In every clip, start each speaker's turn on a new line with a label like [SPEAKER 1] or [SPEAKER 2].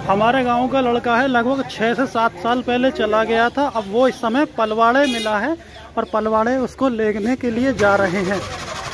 [SPEAKER 1] हमारे गांव का लड़का है, लगभग 6 से 7 साल पहले चला गया था। अब वो इस समय पलवाड़े मिला है और पलवाड़े उसको लेने के लिए जा रहे हैं।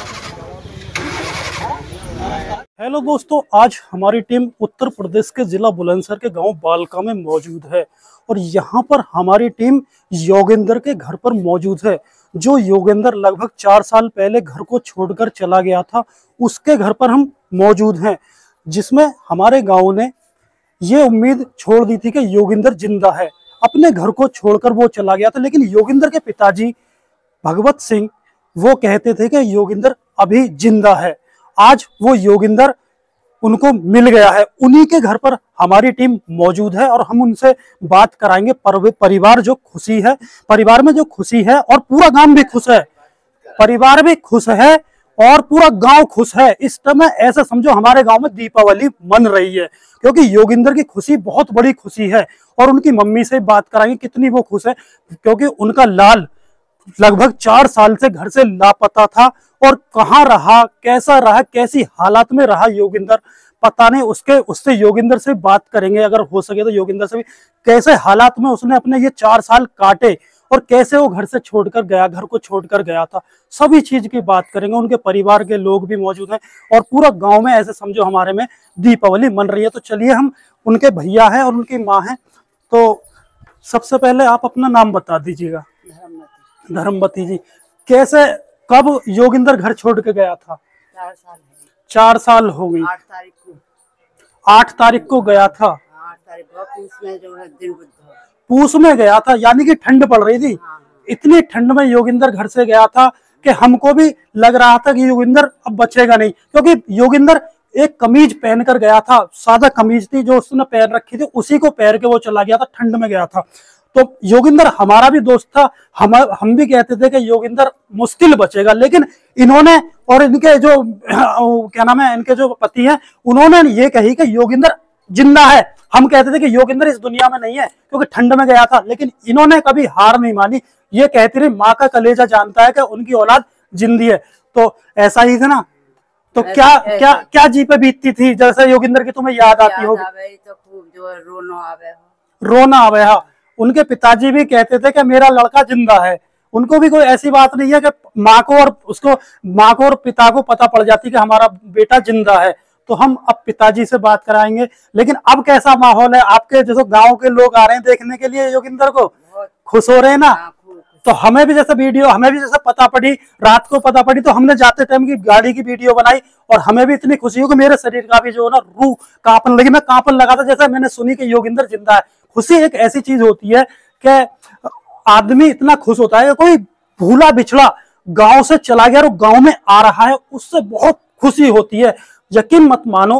[SPEAKER 1] हेलो दोस्तों, आज हमारी टीम उत्तर प्रदेश के जिला बुलंदशहर के गांव बालका में मौजूद है और यहाँ पर हमारी टीम योगेंद्र के घर पर मौजूद है। जो योगेंद्र लगभग 4 साल पहले घर को छोड़कर चला गया था, उसके घर पर हम मौजूद हैं, जिसमें हमारे गांव ने ये उम्मीद छोड़ दी थी कि योगेंद्र जिंदा है। अपने घर को छोड़कर वो चला गया था, लेकिन योगेंद्र के पिताजी भगवत सिंह वो कहते थे कि योगेंद्र अभी जिंदा है। आज वो योगेंद्र उनको मिल गया है। उन्हीं के घर पर हमारी टीम मौजूद है और हम उनसे बात कराएंगे। परिवार जो खुशी है, परिवार में जो खुशी है और पूरा गांव भी खुश है, परिवार भी खुश है और पूरा गांव खुश है। इस समय ऐसा समझो हमारे गांव में दीपावली मन रही है, क्योंकि योगेंद्र की खुशी बहुत बड़ी खुशी है। और उनकी मम्मी से बात कराएंगे कितनी वो खुश है, क्योंकि उनका लाल लगभग 4 साल से घर से लापता था और कहाँ रहा, कैसा रहा, कैसी हालात में रहा योगेंद्र, पता नहीं। उससे योगेंद्र से बात करेंगे, अगर हो सके तो योगेंद्र से भी कैसे हालात में उसने अपने ये 4 साल काटे और कैसे वो घर से छोड़कर गया, घर को छोड़कर गया था। सभी चीज की बात करेंगे। उनके परिवार के लोग भी मौजूद हैं और पूरा गांव में ऐसे समझो हमारे में दीपावली मन रही है। तो चलिए, हम उनके भैया हैं और उनकी माँ है। तो सबसे पहले आप अपना नाम बता दीजिएगा। धर्मवती जी, कैसे कब योगेंद्र घर छोड़ के गया था?
[SPEAKER 2] 4 साल
[SPEAKER 1] 4 साल हो गई। 8 तारीख को गया था।
[SPEAKER 2] 8 तारीख को पूस में जो है दिन बुध
[SPEAKER 1] पूस में गया था, यानी कि ठंड पड़ रही थी। इतनी ठंड में योगेंद्र घर से गया था कि हमको भी लग रहा था कि योगेंद्र अब बचेगा नहीं, क्योंकि योगेंद्र एक कमीज पहन कर गया था। सादा कमीज थी जो उसने पहन रखी थी, उसी को पहन के वो चला गया था, ठंड में गया था। तो योगेंद्र हमारा भी दोस्त था। हम भी कहते थे कि योगेंद्र मुश्किल बचेगा, लेकिन इन्होंने और इनके जो क्या नाम है, इनके जो पति हैं, उन्होंने ये कही कि योगेंद्र जिंदा है। हम कहते थे कि योगेंद्र इस दुनिया में नहीं है, क्योंकि ठंड में गया था, लेकिन इन्होंने कभी हार नहीं मानी। ये कहती रही, माँ का कलेजा जानता है कि उनकी औलाद जिंदी है। तो ऐसा ही था ना। तो क्या क्या क्या जी पे बीतती थी जैसे योगेंद्र की तुम्हें याद आती होगी?
[SPEAKER 2] तो खूब जो है
[SPEAKER 1] रोना आवे। हाँ, उनके पिताजी भी कहते थे कि मेरा लड़का जिंदा है। उनको भी कोई ऐसी बात नहीं है कि माँ को और पिता को पता पड़ जाती कि हमारा बेटा जिंदा है। तो हम अब पिताजी से बात कराएंगे। लेकिन अब कैसा माहौल है? आपके जैसे गांव के लोग आ रहे हैं देखने के लिए योगेंद्र को, खुश हो रहे हैं ना? तो हमें भी जैसे पता पड़ी, रात को पता पड़ी, तो हमने जाते टाइम की गाड़ी की वीडियो बनाई और हमें भी इतनी खुशी हो कि मेरे शरीर का भी जो ना रूह कांपने लगी। मैं कांपने लगा था जैसे मैंने सुनी कि योगेंद्र जिंदा है। खुशी एक ऐसी चीज होती है कि आदमी इतना खुश होता है कि कोई भूला बिछड़ा गांव से चला गया और गांव में आ रहा है, उससे बहुत खुशी होती है। यकीन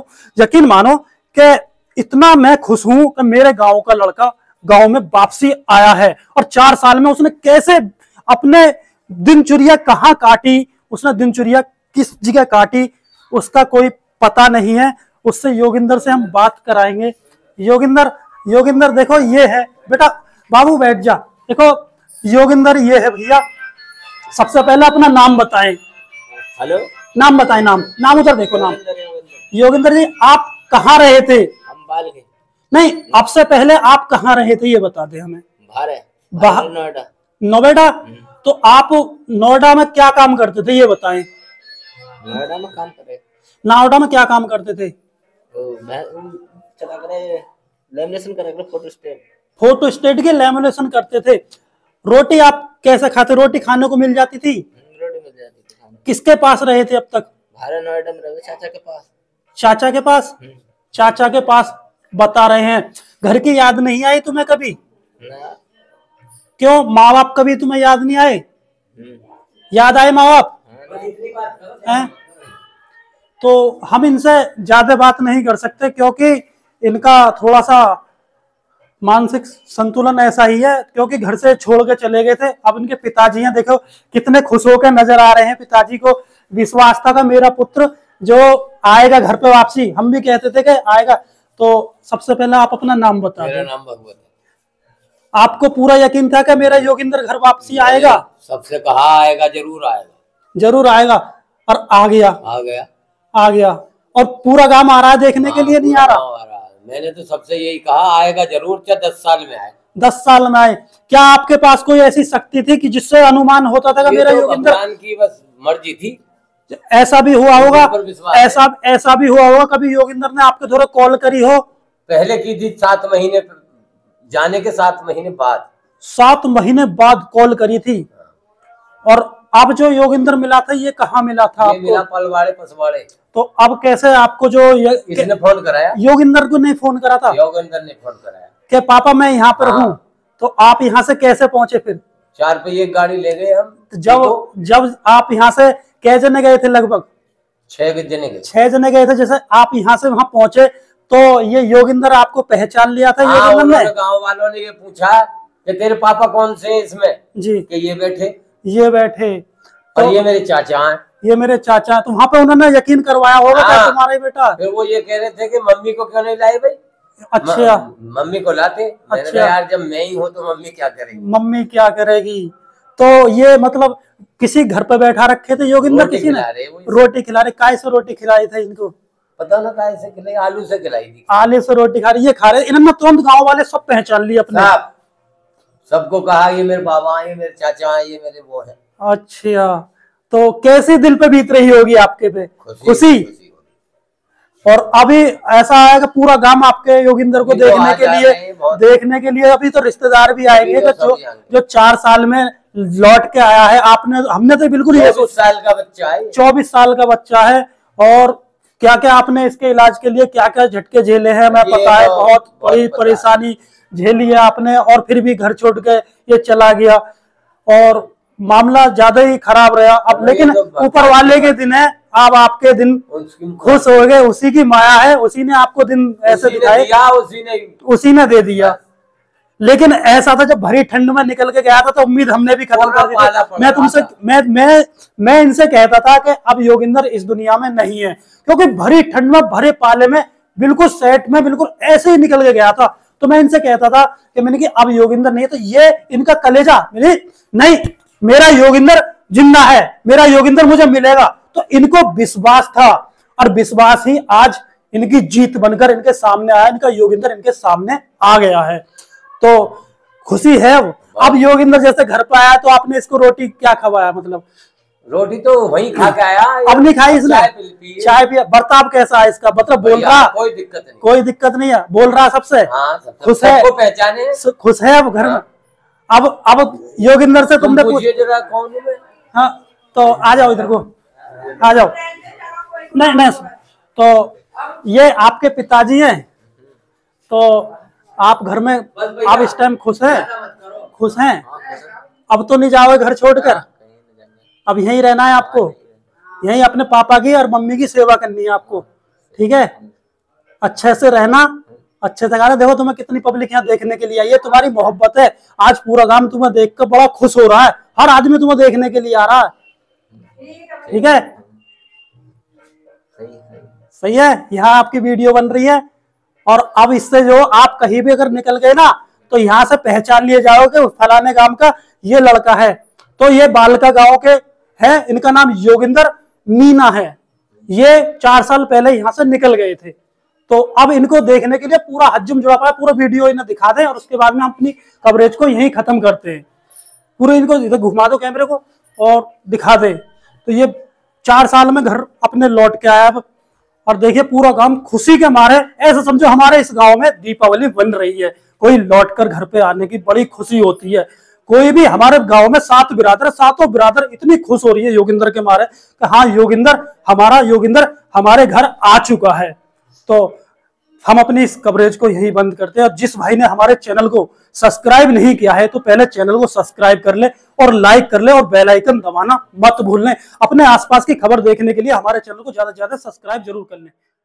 [SPEAKER 1] मानो कि इतना मैं खुश हूं कि मेरे गांव का लड़का गांव में वापसी आया है। और 4 साल में उसने कैसे अपने दिनचर्या कहाँ काटी, उसने दिनचर्या किस जगह काटी, उसका कोई पता नहीं है। उससे योगेंद्र से हम बात कराएंगे। योगेंद्र देखो, ये है बेटा, बाबू बैठ जा। देखो योगेंद्र ये है भैया। सबसे पहले अपना नाम बताएं।
[SPEAKER 3] हेलो,
[SPEAKER 1] नाम बताएं। नाम उधर देखो, नाम। योगेंद्र जी, आप कहाँ रहे थे?
[SPEAKER 3] हम बाल के
[SPEAKER 1] नहीं, अब से पहले आप कहाँ रहे थे ये बता दे हमें।
[SPEAKER 3] बाहर
[SPEAKER 1] नोएडा। तो आप नोएडा में क्या काम करते थे ये बताएं।
[SPEAKER 3] नोएडा में काम करे।
[SPEAKER 1] नोएडा में क्या काम करते थे?
[SPEAKER 3] लेमिनेशन करे,
[SPEAKER 1] फोटो स्टेट के लेमिनेशन करते थे। रोटी आप कैसे खाते? रोटी खाने को मिल जाती थी?
[SPEAKER 3] रोटी मिल जाती थी।
[SPEAKER 1] किसके पास रहे थे अब तक?
[SPEAKER 3] बाहर नोएडा में रहे, चाचा के पास।
[SPEAKER 1] चाचा के पास बता रहे हैं। घर की याद नहीं आई तुम्हें कभी?
[SPEAKER 3] ना।
[SPEAKER 1] क्यों, माँ बाप कभी तुम्हें याद नहीं आए? याद आए माँ बाप? हैं? तो हम इनसे ज्यादा बात नहीं कर सकते, क्योंकि इनका थोड़ा सा मानसिक संतुलन ऐसा ही है, क्योंकि घर से छोड़ के चले गए थे। अब इनके पिताजी हैं, देखो कितने खुश होकर नजर आ रहे हैं। पिताजी को विश्वास था कि मेरा पुत्र जो आएगा घर पे वापसी। हम भी कहते थे कि आएगा। तो सबसे पहले आप अपना नाम बता दें।
[SPEAKER 3] मेरा नाम भगवत है।
[SPEAKER 1] आपको पूरा यकीन था कि मेरा योगेंद्र घर वापसी आएगा?
[SPEAKER 3] सबसे कहा आएगा,
[SPEAKER 1] जरूर आएगा। और आ गया। और पूरा गांव आ रहा है देखने के लिए? नहीं आ रहा?
[SPEAKER 3] मैंने तो सबसे यही कहा आएगा जरूर, क्या 10 साल में आए।
[SPEAKER 1] 10 साल में आए। क्या आपके पास कोई ऐसी शक्ति थी कि जिससे अनुमान होता था कि
[SPEAKER 3] ये
[SPEAKER 1] मेरा
[SPEAKER 3] तो
[SPEAKER 1] योगिंदर?
[SPEAKER 3] भगवान की बस मर्जी थी।
[SPEAKER 1] ऐसा भी हुआ होगा,
[SPEAKER 3] ऊपर विश्वास है।
[SPEAKER 1] ऐसा भी हुआ होगा कभी योगिंदर ने आपके द्वारा कॉल करी हो?
[SPEAKER 3] पहले की थी 7 महीने, जाने के 7 महीने बाद।
[SPEAKER 1] 7 महीने बाद कॉल करी थी। और अब जो योगिंदर मिला था ये कहाँ मिला था
[SPEAKER 3] ये
[SPEAKER 1] आपको?
[SPEAKER 3] मिला पलवाड़े पसवाड़े।
[SPEAKER 1] तो अब कैसे आपको जो
[SPEAKER 3] इसने फोन कराया,
[SPEAKER 1] योगिंदर को नहीं फोन करा था
[SPEAKER 3] योगेंद्र ने फोन कराया
[SPEAKER 1] कि पापा मैं यहाँ पर
[SPEAKER 3] हाँ।
[SPEAKER 1] हूँ? तो आप यहाँ से कैसे पहुंचे फिर?
[SPEAKER 3] 4 पे एक गाड़ी ले गए हम।
[SPEAKER 1] तो जब आप यहाँ से कै जने गए थे? लगभग
[SPEAKER 3] 6 जने गए।
[SPEAKER 1] 6 जने गए थे। जैसे आप यहाँ से वहां पहुंचे तो ये योगिंदर आपको पहचान लिया था?
[SPEAKER 3] हाँ,
[SPEAKER 1] योगिंदर ने
[SPEAKER 3] गांव वालों ने ये पूछा कि तेरे पापा कौन से हैं इसमें?
[SPEAKER 1] जी
[SPEAKER 3] कि
[SPEAKER 1] ये बैठे
[SPEAKER 3] और
[SPEAKER 1] तो
[SPEAKER 3] ये मेरे चाचा हैं।
[SPEAKER 1] ये मेरे चाचा। तो वहां पे उन्होंने यकीन करवाया होगा कि
[SPEAKER 3] हाँ।
[SPEAKER 1] तुम्हारा ही बेटा?
[SPEAKER 3] फिर वो ये कह रहे थे कि मम्मी को क्यों नहीं लाए भाई?
[SPEAKER 1] अच्छा।
[SPEAKER 3] मम्मी को लाते। मैंने
[SPEAKER 1] अच्छा।
[SPEAKER 3] कहा यार जब मैं ही हूँ तो मम्मी क्या करेगी?
[SPEAKER 1] मम्मी क्या करेगी? तो ये मतलब किसी घर पे बैठा रखे थे योगिंदर?
[SPEAKER 3] रोटी
[SPEAKER 1] किसी ने
[SPEAKER 3] खिला रहे वो।
[SPEAKER 1] रोटी खिला रहे? काय से रोटी खिलाई थे इनको?
[SPEAKER 3] पता ना कैसे खिलाई, आलू से खिलाई थी।
[SPEAKER 1] आलू से रोटी खा रही, ये खा रहे। इन्होंने तुरंत गांव वाले सब पहचान लिए अपने?
[SPEAKER 3] साहब सबको कहा ये मेरे बाबा हैं, ये मेरे चाचा हैं, ये मेरे वो हैं।
[SPEAKER 1] अच्छा। तो कैसे दिल पे बीत रही होगी आपके पे? खुशी। और अभी ऐसा है कि पूरा गांव आपके योगिंदर को देखने के लिए अभी तो रिश्तेदार भी आएंगे जो 4 साल में लौट के आया है। हमने तो बिल्कुल
[SPEAKER 3] 24 साल का बच्चा है।
[SPEAKER 1] 24 साल का बच्चा है। और क्या क्या आपने इसके इलाज के लिए क्या क्या झटके झेले हैं मैं पता है, बहुत बड़ी परेशानी झेली है आपने। और फिर भी घर छोड़ के ये चला गया और मामला ज्यादा ही खराब रहा। अब लेकिन ऊपर वाले के दिन है, अब आपके दिन खुश हो गए। उसी की माया है, उसी ने आपको दिन ऐसे दिखाए, उसी ने दे दिया। लेकिन ऐसा था जब भरी ठंड में निकल के गया था तो उम्मीद हमने भी खत्म कर दी थी। मैं तुमसे मैं इनसे कहता था कि अब योगिंदर इस दुनिया में नहीं है, क्योंकि भरी ठंड में भरे पाले में बिल्कुल सेट में बिल्कुल ऐसे ही निकल के गया था। तो मैं इनसे कहता था कि मैंने कि अब योगिंदर नहीं है, तो ये इनका कलेजा नहीं, मेरा योगिंदर जिंदा है, मेरा योगिंदर मुझे मिलेगा। तो इनको विश्वास था और विश्वास ही आज इनकी जीत बनकर इनके सामने आया। इनका योगिंदर इनके सामने आ गया है तो खुशी है। अब योगिंदर जैसे घर पर आया तो आपने इसको रोटी क्या खवाया? मतलब
[SPEAKER 3] रोटी तो वहीं खा के आया।
[SPEAKER 1] अब नहीं खाई इसने? चाय पिया। बर्ताव कैसा है इसका? मतलब बोल रहा?
[SPEAKER 3] कोई दिक्कत नहीं,
[SPEAKER 1] कोई दिक्कत नहीं है, बोल रहा सबसे?
[SPEAKER 3] हाँ,
[SPEAKER 1] खुश है,
[SPEAKER 3] पहचाने,
[SPEAKER 1] खुश है अब घर में। अब योगिंदर से तुमने
[SPEAKER 3] पूछिए जरा कौन है?
[SPEAKER 1] हाँ तो आ जाओ इधर को, आ जाओ। नहीं तो ये आपके पिताजी हैं। तो आप घर में आप इस टाइम खुश हैं? अब तो नहीं जाओगे घर छोड़कर? अब यहीं रहना है आपको? यहीं अपने पापा की और मम्मी की सेवा करनी है आपको? ठीक है, अच्छे से रहना, अच्छे से खाना। देखो तुम्हें कितनी पब्लिक यहाँ देखने के लिए आई है, तुम्हारी मोहब्बत है। आज पूरा गांव तुम्हें देखकर बड़ा खुश हो रहा है, हर आदमी तुम्हें देखने के लिए आ रहा है। ठीक है, सही है। यहाँ आपकी वीडियो बन रही है और अब इससे जो आप कहीं भी अगर निकल गए ना तो यहाँ से पहचान लिए जाओगे फलाने गांव का ये लड़का है। तो ये बालका गांव के है, इनका नाम योगिंदर मीना है। ये 4 साल पहले यहाँ से निकल गए थे। तो अब इनको देखने के लिए पूरा हज्जुम जुड़ा पाया, पूरा वीडियो इन्हें दिखा दें और उसके बाद में हम अपनी कवरेज को यहीं खत्म करते हैं। पूरे इनको इधर घुमा दो कैमरे को और दिखा दे। तो ये 4 साल में घर अपने लौट के आया और देखिए पूरा गांव खुशी के मारे, ऐसा समझो हमारे इस गांव में दीपावली बन रही है। कोई लौट कर घर पे आने की बड़ी खुशी होती है। कोई भी हमारे गांव में 7 बिरादर, 7 बिरादर इतनी खुश हो रही है योगिंदर के मारे कि हाँ योगिंदर हमारे घर आ चुका है। तो हम अपनी इस कवरेज को यही बंद करते हैं। और जिस भाई ने हमारे चैनल को सब्सक्राइब नहीं किया है तो पहले चैनल को सब्सक्राइब कर ले और लाइक कर ले और बेल आइकन दबाना मत भूलने। अपने आसपास की खबर देखने के लिए हमारे चैनल को ज्यादा से ज्यादा सब्सक्राइब जरूर कर ले।